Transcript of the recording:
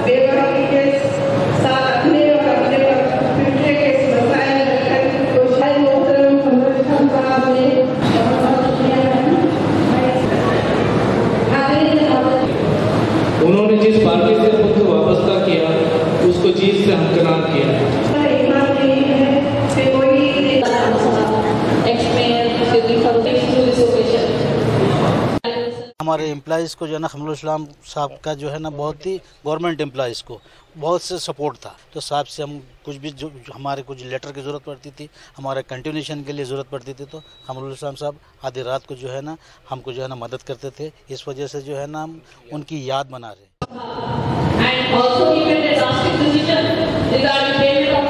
बेवकूफ़ी के साथ अपने और अपने पिछले के मसाइल रखकर कोशिश मोहतरम कमरुद्दीन साहब ने उन्होंने जिस पार्टी से खुद को वाबस्ता किया उसको जीत से हमकरार किया। हमारे एम्प्लॉइज़ को जो है ना खमरुल इस्लाम साहब का जो है ना बहुत ही गवर्नमेंट एम्प्लॉइज़ को बहुत से सपोर्ट था, तो साहब से हम कुछ भी जो हमारे कुछ लेटर की ज़रूरत पड़ती थी, हमारे कंटिन्यूशन के लिए ज़रूरत पड़ती थी, तो खमरुल इस्लाम साहब आधी रात को जो है ना हमको जो है ना मदद करते थे। इस वजह से जो है ना हम उनकी याद मना रहे हैं।